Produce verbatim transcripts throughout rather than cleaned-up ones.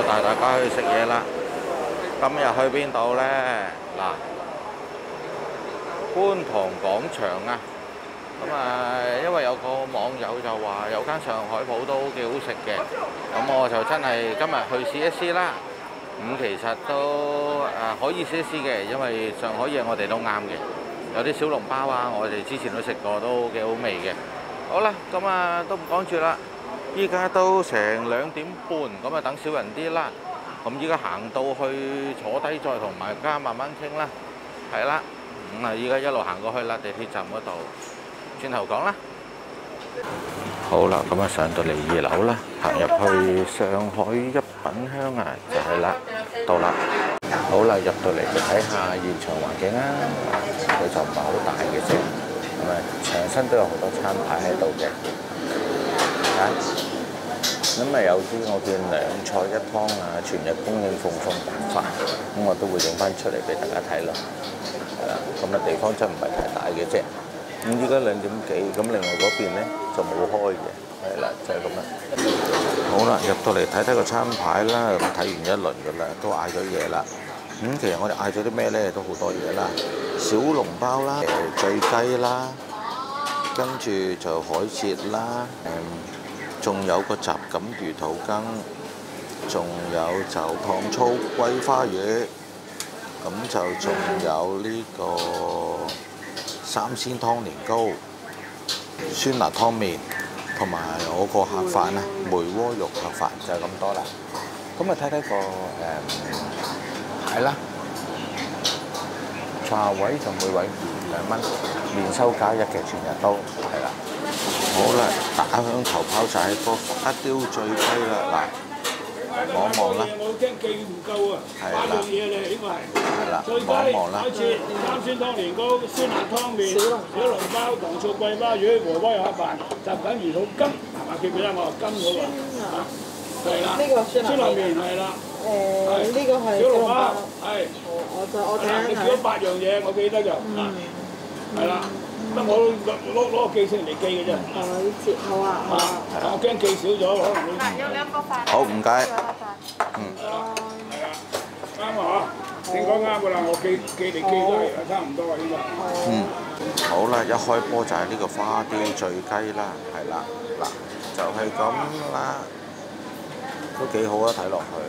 帶大家去食嘢啦。今日去邊度呢？嗱，觀塘廣場啊。咁啊，因為有個網友就話有間上海鋪都幾好食嘅，咁我就真係今日去試一試啦。咁其實都誒可以試一試嘅，因為上海嘢我哋都啱嘅。有啲小籠包啊，我哋之前都食過，都幾好味嘅。好啦，咁啊都唔講住啦。依家都成兩點半，咁啊等少人啲啦。咁依家行到去坐低再同埋家慢慢傾啦。係啦，咁啊依家一路行過去啦，地鐵站嗰度。轉頭講啦。好啦，咁啊上到嚟二樓啦，行入去上海一品香啊，就係啦，到啦。好啦，入到嚟就睇下現場環境啦。佢就唔係好大嘅啫，咁啊牆身都有好多餐牌喺度嘅。啊，咁啊有啲我見兩菜一湯啊，全日供應餸餸白飯，咁我都會影翻出嚟俾大家睇咯。係啦，咁啊地方真唔係太大嘅啫。咁依家兩點幾，咁另外嗰邊咧就冇開嘅，係啦，就係咁啦。好啦，入到嚟睇睇個餐牌啦，咁睇完一輪㗎啦，都嗌咗嘢啦。咁、嗯、其實我哋嗌咗啲咩咧，都好多嘢啦，小籠包啦，誒醉雞啦，跟住就海蜇啦，誒、嗯，仲有個雜錦魚肚羹，仲有就糖醋桂花魚，咁就仲有呢、這個。三鮮湯年糕、酸辣湯麵，同埋我個客飯啊，梅窩肉客飯就係咁多啦。咁啊睇睇個誒蟹啦，茶位就每位兩蚊，年收加一嘅，全日都係啦。好啦，打響頭炮就係個花雕醉雞啦，嗱。望一望啦， 我驚記唔夠啊！八樣嘢嚟，應該係。 係啦， 醉雞、海蜇、三鮮湯年糕、酸辣湯麵、小籠包、糖醋桂花魚、梅窩肉黑飯、雜錦魚肚羹，係嘛？記唔記得我話羹嗰個？係啦。呢個酸辣麵係啦。誒，呢個係小籠包。係。我就我睇下。你叫咗八樣嘢，我記得就。嗯。係啦。得我攞攞個記性嚟記嘅啫。係咪啲節好啊？我驚記少咗，可能會。有兩個飯。 好，唔該。嗯。 係啊，啱啊嚇！你講啱㗎啦，我記記嚟記都係差唔多啊，應該。 嗯。好啦，一開波就係呢個花雕醉雞啦，係啦，嗱就係咁啦，都幾好啊，睇落去。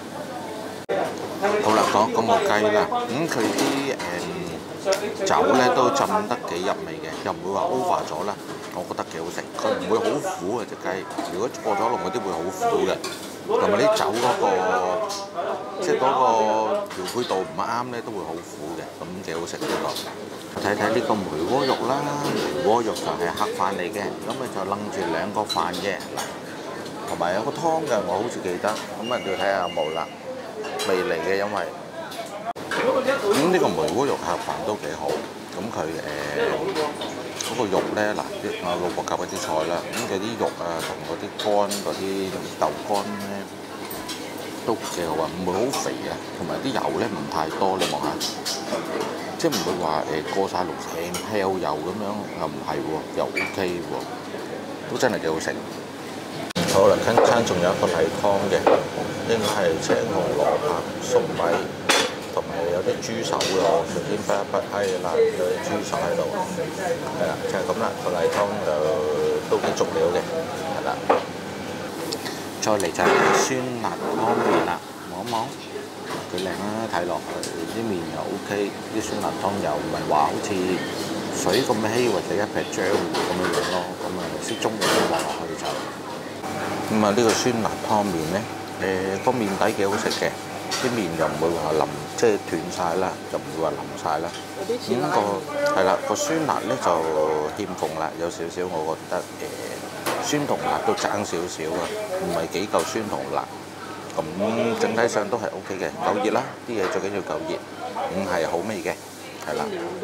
好啦，講講個雞啦，咁佢啲誒。酒咧都浸得幾入味嘅，又唔會話 over 咗啦，我覺得幾好食。佢唔會好苦嘅隻雞，如果過咗籠嗰啲會好苦嘅，同埋啲酒嗰、嗰個即係嗰個調配度唔啱咧，都會好苦嘅，咁幾好食呢個。睇睇呢個梅窩肉啦，梅窩肉就係黑飯嚟嘅，咁咪就擸住兩個飯嘅，嗱，同埋有個湯嘅，我好似記得，咁啊要睇下有冇啦，未嚟嘅因為。咁呢個梅窩肉客飯都幾好，咁佢誒嗰個肉咧，嗱啲我老婆夾嗰啲菜啦，咁佢啲肉啊同嗰啲乾嗰啲豆乾咧都幾好啊，唔會好肥啊，同埋啲油咧唔太多，你望下，即係唔會話誒過晒籠成漂油咁樣，又唔係喎，又 OK 喎，都真係幾好食。好啦，跟餐仲有一個例湯嘅，應該係青紅蘿蔔粟米。同埋有啲豬手嘅，我隨便滗一滗，係啦，有啲豬手喺度，係啦，就係咁啦。個例湯就都幾足料嘅，係啦。再嚟就係酸辣湯麵啦，望一望，幾靚啊！睇落去啲麵又 OK，啲酸辣湯又唔係話好似水咁稀或者一撇漿糊咁樣樣咯，咁啊適中嘅望落去就。咁啊呢個酸辣湯麵咧，誒個麵底幾好食嘅。啲麵又唔會話腍，即係斷晒啦，就唔會話腍晒啦。咁、那個係啦，個酸辣咧就欠奉啦，有少少我覺得誒、呃、酸同辣都爭少少啊，唔係幾夠酸同辣。咁整體上都係 O K 嘅，夠熱啦，啲嘢最緊要夠熱，咁係好味嘅，係啦。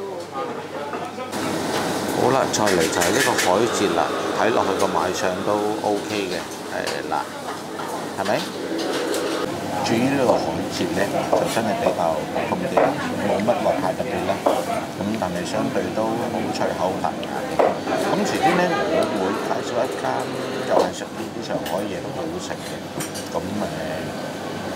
好啦，再嚟就係呢個海蜇啦，睇落去個賣相都 O K 嘅，係啦，係咪？至於呢個海蜇咧，就真係比較普通啲啦，冇乜話太特別啦。咁但係相對都好脆口彈牙嘅。咁遲啲咧，我會介紹一間又係食呢啲上海嘢都好好食嘅。咁誒，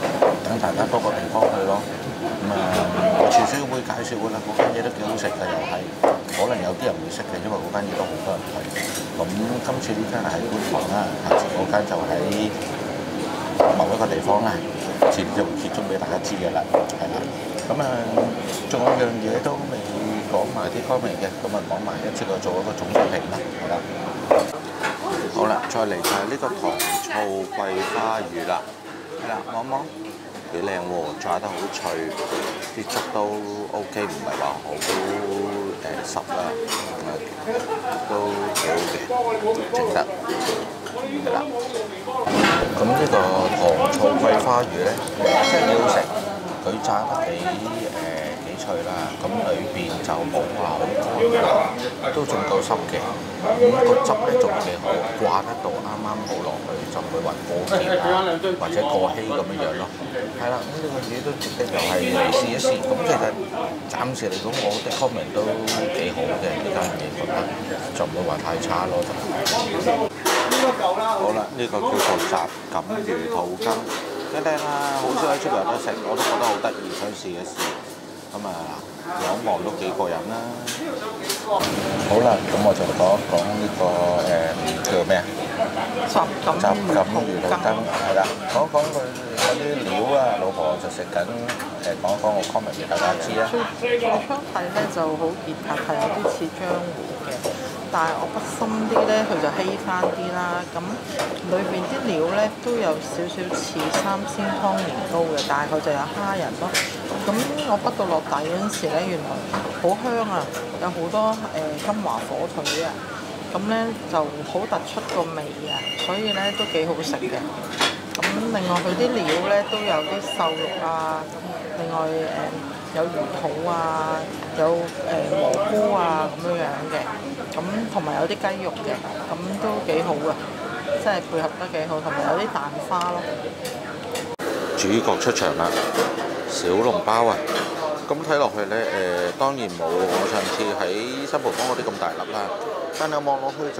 大家多個地方去咯。咁啊，廚師會介紹㗎啦，嗰間嘢都幾好食嘅，又係可能有啲人會識嘅，因為嗰間嘢都好多人去。咁今次呢間係喺觀塘啦，下次嗰間就喺某一個地方啦，遲啲就會揭盅俾大家知嘅啦，係啦。咁啊，仲有樣嘢都未講埋啲方面嘅，咁啊講埋一次過做一個總水平啦，係啦。好啦，再嚟就係呢個糖醋桂花魚啦，係啦，望望幾靚喎，炸得好脆，啲汁都 OK，唔係話好誒濕啦，都幾好嘅，整得係啦。咁呢個糖醋桂花魚咧，真係幾好食，佢炸得幾誒。脆啦，咁裏邊就冇話好乾，都仲夠濕嘅。咁、那個汁咧仲幾好，掛得到啱啱好落去，就唔會話過甜啊，或者過稀咁樣樣咯。係啦，咁呢個魚都值得又係嚟試一試。咁其實暫時嚟講，我的 comment 都幾好嘅，呢間嘢覺得就唔會話太差咯。好啦，呢、這個叫做雜錦魚肚羹，幾靚啊！好少喺出邊有得食，我都覺得好得意，想試一試。咁啊，望望都幾過癮啦！好啦，咁我就講一講呢、這個誒、呃、叫咩啊？雜錦雜錦魚肚羹係啦，講一講佢嗰啲料啊，老婆就食緊誒，講一講個 comment 俾大家知啊。 最我相睇咧就好熱騰騰，有啲似漿糊嘅，但係我不深啲咧，佢就稀翻啲啦。咁裏邊啲料咧都有少少似三鮮湯年糕嘅，但係佢就有蝦仁咯。咁我畢到落底嗰陣時咧，原來好香啊，有好多誒、呃、金華火腿啊，咁咧就好突出個味啊，所以咧都幾好食嘅。咁另外佢啲料咧都有啲瘦肉啊，另外誒、呃、有魚肚啊，有誒、呃、蘑菇啊咁樣樣嘅，咁同埋有啲雞肉嘅，咁都幾好啊，即係配合得幾好，同埋有啲蛋花咯。 主角出場啦！小籠包啊，咁睇落去咧，誒、呃、當然冇我上次喺新蒲崗嗰啲咁大粒啦，但係望落去就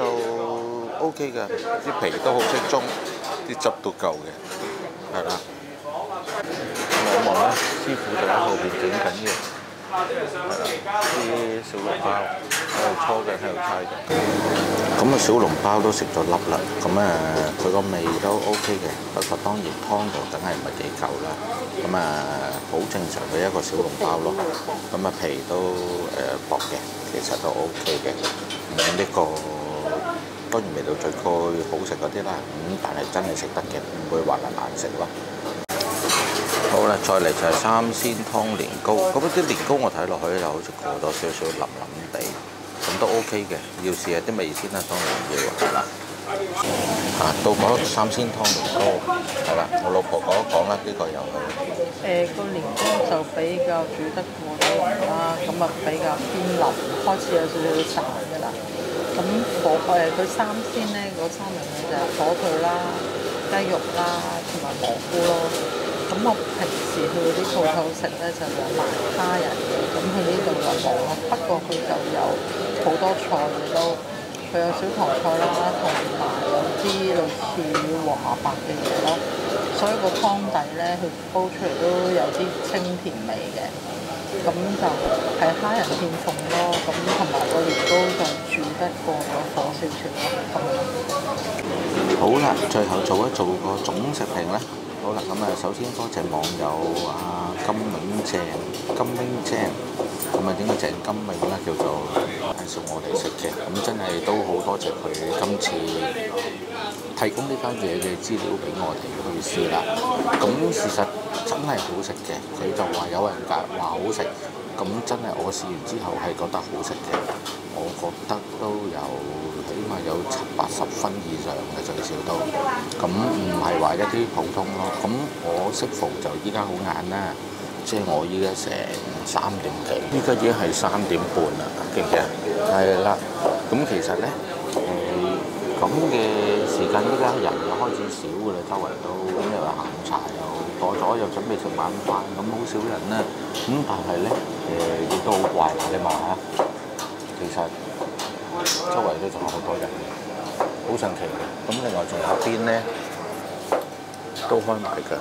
O K 嘅，啲皮都好適中，啲汁都夠嘅，係啦。望一望啦，師傅就喺後邊整緊嘅，係啦，啲小籠包喺度搓緊，喺度猜緊。咁啊，小籠包都食咗粒啦，咁誒佢個味都 O K 嘅，不過當然湯就梗係唔係幾夠啦。咁啊，好正常嘅一個小籠包咯。咁啊，皮都誒、呃、薄嘅，其實都 O K 嘅。咁、這、呢個當然味道最高好食嗰啲啦，咁但係真係食得嘅，唔會話難食咯。好啦，再嚟就係三鮮湯年糕。咁啲年糕我睇落去就好似過咗少少腍腍地。咁都 OK 嘅，要試下啲味先啦，當然要係啦。啊，到嗰三鮮湯年糕係啦，我老婆講一講啦，呢、這個又係誒個年糕就比較煮得過啲啦，咁啊比較偏腍，開始有少少散㗎啦。咁火誒佢三鮮咧，嗰三樣嘢就係火腿啦、雞肉啦同埋蘑菇咯。咁我平時去嗰啲鋪頭食咧就有賣蝦仁嘅，咁佢呢度就冇咯。不過佢就有好多菜嘅都，佢有小棠菜啦，同埋有啲類似華白嘅嘢咯。所以個湯底咧，佢煲出嚟都有啲清甜味嘅。咁就係蝦仁片餸咯。咁同埋個年糕就煮得過咗火少少咯。咁好啦，最後做一做個總食評啦。好啦，咁啊，首先多謝網友啊金永正金永正，咁啊點解鄭金永咧叫做介紹我哋食嘅，咁真係都好多謝佢今次提供呢間嘢嘅資料俾我哋去試啦。咁事實真係好食嘅，佢就話有人講話好食，咁真係我試完之後係覺得好食嘅，我覺得都有起碼有七八十分以上嘅最少都，咁唔係話一啲普通咯。咁我適逢就依家好晏啦，即係我依家成三點幾，依家已經係三點半啦，記唔記啊？係啦，咁其實咧誒咁嘅時間，依家人又開始少㗎啦，周圍都咁又行茶又過咗，又準備食晚飯，咁好少人啦。咁但係咧誒亦都好怪，你望下，其實周圍都仲有好多人，好神奇嘅。咁另外仲有邊咧都開埋㗎，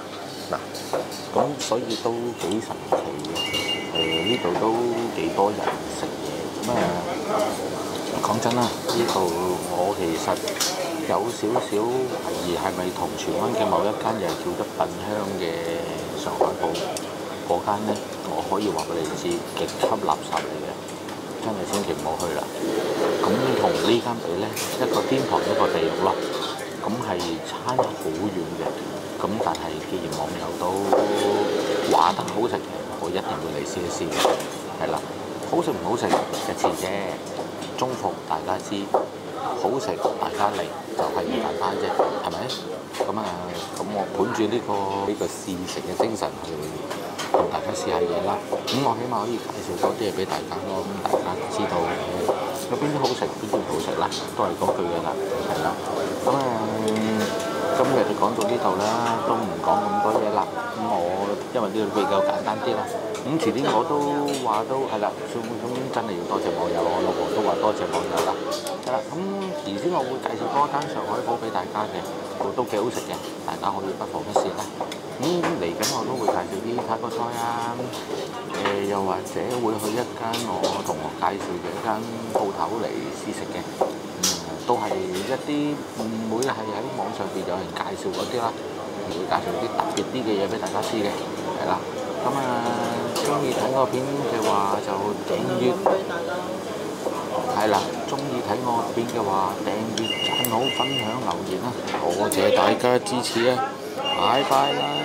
嗱，咁所以都幾神奇嘅。誒呢度都幾多人食嘢。咁啊講真啦，呢度我其實有少少懷疑係咪同荃灣嘅某一間又係叫得笨香嘅上海鋪嗰間咧，我可以話俾你知極級垃圾嚟嘅，真係千祈唔好去啦。咁同呢間比咧，一個天堂一個地獄咯，咁係差好遠嘅。咁但係既然網友都話得好食嘅，我一定會嚟試一試嘅。係啦，好食唔好食一次啫，中伏大家知，好食大家嚟就係咁簡單啫，係咪？咁啊，咁我本住呢個呢個試食嘅精神去同大家試下嘢啦。咁我起碼可以介紹多啲嘢俾大家咯，咁大家知道有邊啲好食，邊啲唔好食啦，都係嗰句嘅啦，係啦。咁啊，今日就講到呢度啦，都唔講咁多嘢啦。咁我因為呢度比較簡單啲啦。咁遲啲我都話都係啦，咁真係要多謝網友，我老婆都話多謝網友啦。係啦，咁遲先我會介紹多間上海鋪俾大家嘅，都幾好食嘅，大家可以不妨一試啦。咁嚟緊我都會介紹啲泰國菜啊，誒、呃、又或者會去一間我同學介紹嘅一間鋪頭嚟試食嘅，嗯，都係一啲唔會係喺網上邊有人介紹嗰啲啦，會介紹啲特別啲嘅嘢俾大家試嘅，係啦。咁啊，中意睇我片嘅話就訂閱，係啦，中意睇我片嘅話訂閱、讚好、分享、留言啦，多謝大家支持啊！拜拜啦〜